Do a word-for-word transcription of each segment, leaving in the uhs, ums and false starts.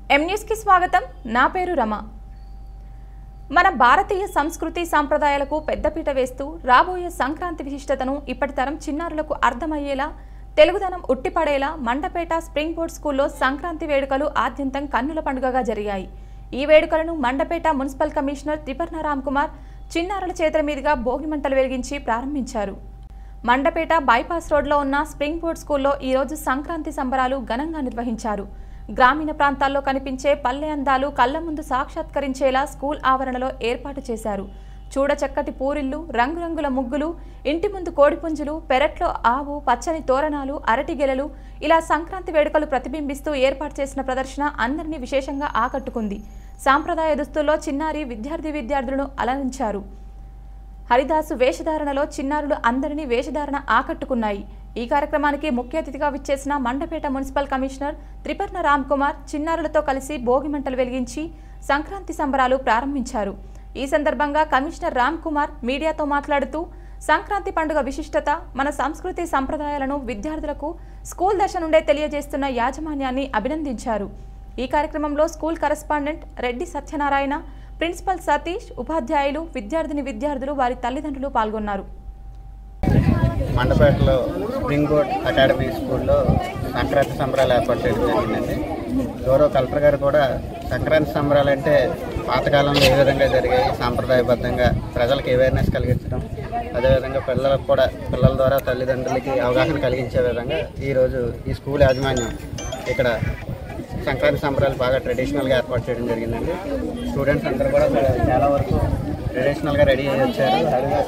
M news కి స్వాగతం. నా పేరు రమ. మన భారతీయ సంస్కృతి సంప్రదాయాలకు పెద్దపీట వేస్తూ రాబోయే సంక్రాంతి విశిష్టతను ఇప్పటి తరం చిన్నారులకు అర్థమయ్యేలా తెలుగుదనం ఉట్టిపడేలా మండపేట స్ప్రింగ్ బోర్డ్ స్కూల్లో సంక్రాంతి వేడుకలు ఆద్యంతం కన్నుల పండుగగా జరిగాయి. ఈ వేడుకలను మండపేట మున్సిపల్ కమిషనర్ త్రిపర్ణ రామ్ కుమార్ చిన్నారుల చేతుల మీదుగా భోగి మంటలు వెలిగించి ప్రారంభించారు. మండపేట బైపాస్ రోడ్లో ఉన్న స్ప్రింగ్ బోర్డ్ స్కూల్లో ఈరోజు సంక్రాంతి సంబరాలు ఘనంగా నిర్వహించారు. గ్రామీణ ప్రాంతాల్లో కనిపించే పల్లె అందాలు కళ్ల ముందు సాక్షాత్కరించేలా స్కూల్ ఆవరణలో ఏర్పాటు చేశారు. చూడచక్కటి పూరిళ్లు, రంగురంగుల ముగ్గులు, ఇంటి ముందు కోడిపుంజులు, పెరట్లో ఆవు, పచ్చని తోరణాలు, అరటి గెలలు ఇలా సంక్రాంతి వేడుకలు ప్రతిబింబిస్తూ ఏర్పాటు చేసిన ప్రదర్శన అందరినీ విశేషంగా ఆకట్టుకుంది. సాంప్రదాయ దుస్తుల్లో చిన్నారి విద్యార్థి విద్యార్థులను అలరించారు. హరిదాసు వేషధారణలో చిన్నారులు అందరినీ వేషధారణ ఆకట్టుకున్నాయి. ఈ కార్యక్రమానికి ముఖ్య అతిథిగా విచ్చేసిన మండపేట మున్సిపల్ కమిషనర్ త్రిపర్ణ రామ్ కుమార్ చిన్నారులతో కలిసి భోగి మంటలు వెలిగించి సంక్రాంతి సంబరాలు ప్రారంభించారు. ఈ సందర్భంగా కమిషనర్ రామ్ కుమార్ మీడియాతో మాట్లాడుతూ సంక్రాంతి పండుగ విశిష్టత, మన సంస్కృతి సంప్రదాయాలను విద్యార్థులకు స్కూల్ దశ నుండే తెలియజేస్తున్న యాజమాన్యాన్ని అభినందించారు. ఈ కార్యక్రమంలో school correspondent Reddy Satyanarayana, principal Satish, ఉపాధ్యాయులు, విద్యార్థిని విద్యార్థులు, వారి తల్లిదండ్రులు పాల్గొన్నారు. మండపేటలో స్ప్రింగ్ బోర్డ్ అకాడమీ స్కూల్లో సంక్రాంతి సంబరాలు ఏర్పాటు చేయడం జరిగిందండి. గౌరవ కలెక్టర్ గారు కూడా సంక్రాంతి సంబరాలు అంటే పాతకాలంలో ఏ విధంగా జరిగాయి, సాంప్రదాయబద్ధంగా ప్రజలకు అవేర్నెస్ కలిగించడం, అదేవిధంగా పిల్లలకు కూడా పిల్లల ద్వారా తల్లిదండ్రులకి అవగాహన కలిగించే విధంగా ఈరోజు ఈ స్కూల్ యాజమాన్యం ఇక్కడ సంక్రాంతి సంబరాలు బాగా ట్రెడిషనల్గా ఏర్పాటు చేయడం జరిగిందండి. స్టూడెంట్స్ అందరూ కూడా చాలా వరకు ట్రెడిషనల్గా రెడీ అయ్యి వచ్చారు.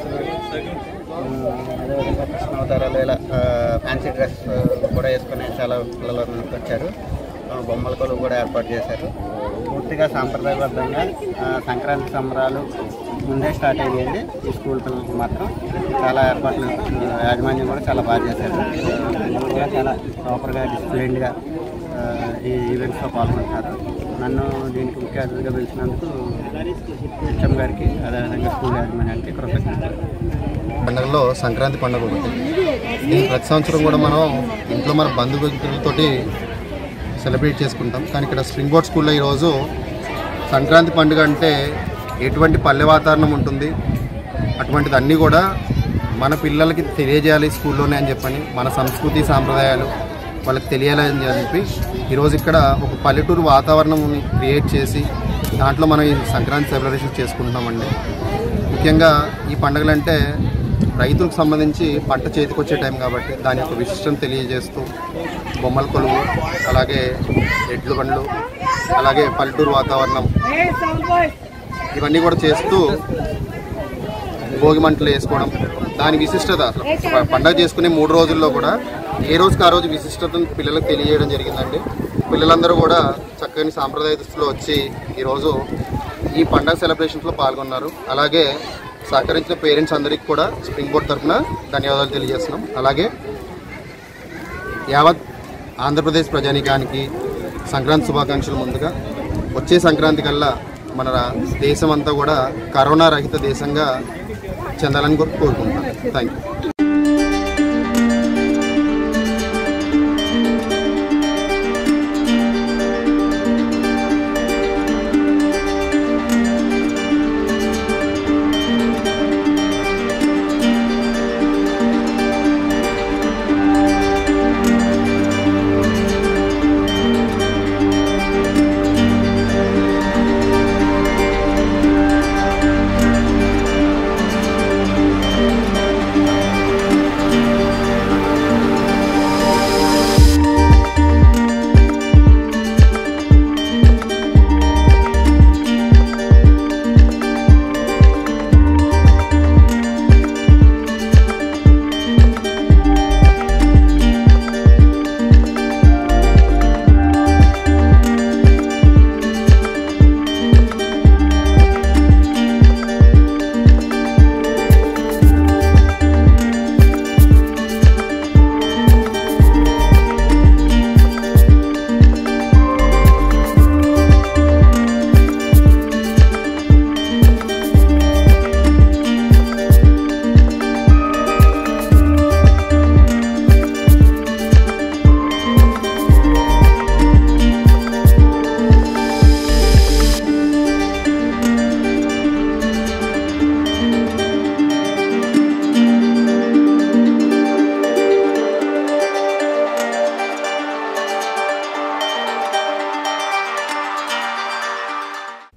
అదేవిధంగా కృష్ణావతారాలు ఇలా ఫ్యాన్సీ డ్రెస్ కూడా వేసుకుని చాలా పిల్లలు వచ్చారు. బొమ్మల కొలువు కూడా ఏర్పాటు చేశారు. పూర్తిగా సాంప్రదాయబద్ధంగా సంక్రాంతి సంబరాలు ముందే స్టార్ట్ అయ్యాయండి. ఈ స్కూల్ పిల్లలకు మాత్రం చాలా ఏర్పాట్లు యాజమాన్యం కూడా చాలా బాగా చేశారు. కూడా చాలా ప్రాపర్గా డిసిప్లైన్డ్గా ఈ ఈవెంట్స్లో పాల్గొంటున్నారు. నన్ను దీనికి ముఖ్య అతిథిగా పిలిచినందుకు హెచ్ఎం గారికి, అదేవిధంగా స్కూల్ యాజమాన్యానికి కృతజ్ఞతలు. పండుగలో సంక్రాంతి పండుగ ఒకటి. ఇది ప్రతి సంవత్సరం కూడా మనం ఇంట్లో మన బంధుమిత్రులతోటి సెలబ్రేట్ చేసుకుంటాం. కానీ ఇక్కడ స్ప్రింగ్ బోర్డ్ స్కూల్లో ఈరోజు సంక్రాంతి పండుగ అంటే ఎటువంటి పల్లె వాతావరణం ఉంటుంది, అటువంటిది అన్నీ కూడా మన పిల్లలకి తెలియజేయాలి స్కూల్లోనే అని చెప్పని, మన సంస్కృతి సాంప్రదాయాలు వాళ్ళకి తెలియాలని చెప్పి ఈరోజు ఇక్కడ ఒక పల్లెటూరు వాతావరణం క్రియేట్ చేసి దాంట్లో మనం ఈ సంక్రాంతి సెలబ్రేషన్ చేసుకుంటున్నామండి. ముఖ్యంగా ఈ పండుగలు అంటే రైతులకు సంబంధించి పంట చేతికొచ్చే టైం కాబట్టి దాని యొక్క విశిష్టం తెలియజేస్తూ బొమ్మల కొలువు, అలాగే ఎడ్ల బండ్లు, అలాగే పల్లెటూరు వాతావరణం ఇవన్నీ కూడా చేస్తూ భోగి మంటలు వేసుకోవడం, దాని విశిష్టత అసలు పండుగ చేసుకునే మూడు రోజుల్లో కూడా ఏ రోజుకి ఆ రోజు విశిష్టతను పిల్లలకు తెలియజేయడం జరిగిందండి. పిల్లలందరూ కూడా చక్కని సాంప్రదాయ దుస్తులో వచ్చి ఈరోజు ఈ పండుగ సెలబ్రేషన్స్లో పాల్గొన్నారు. అలాగే సహకరించిన పేరెంట్స్ అందరికీ కూడా స్ప్రింగ్ బోర్డ్ తరఫున ధన్యవాదాలు తెలియజేస్తున్నాం. అలాగే యావత్ ఆంధ్రప్రదేశ్ ప్రజానీకానికి సంక్రాంతి శుభాకాంక్షలు. ముందుగా వచ్చే సంక్రాంతి కల్లా మన దేశం అంతా కూడా కరోనా రహిత దేశంగా చెందాలని కోరుకుంటున్నాను. Thank you.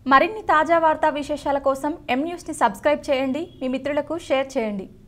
మరిన్ని తాజా వార్తా విశేషాల కోసం ఎం న్యూస్ని సబ్స్క్రైబ్ చేయండి, మీ మిత్రులకు షేర్ చేయండి.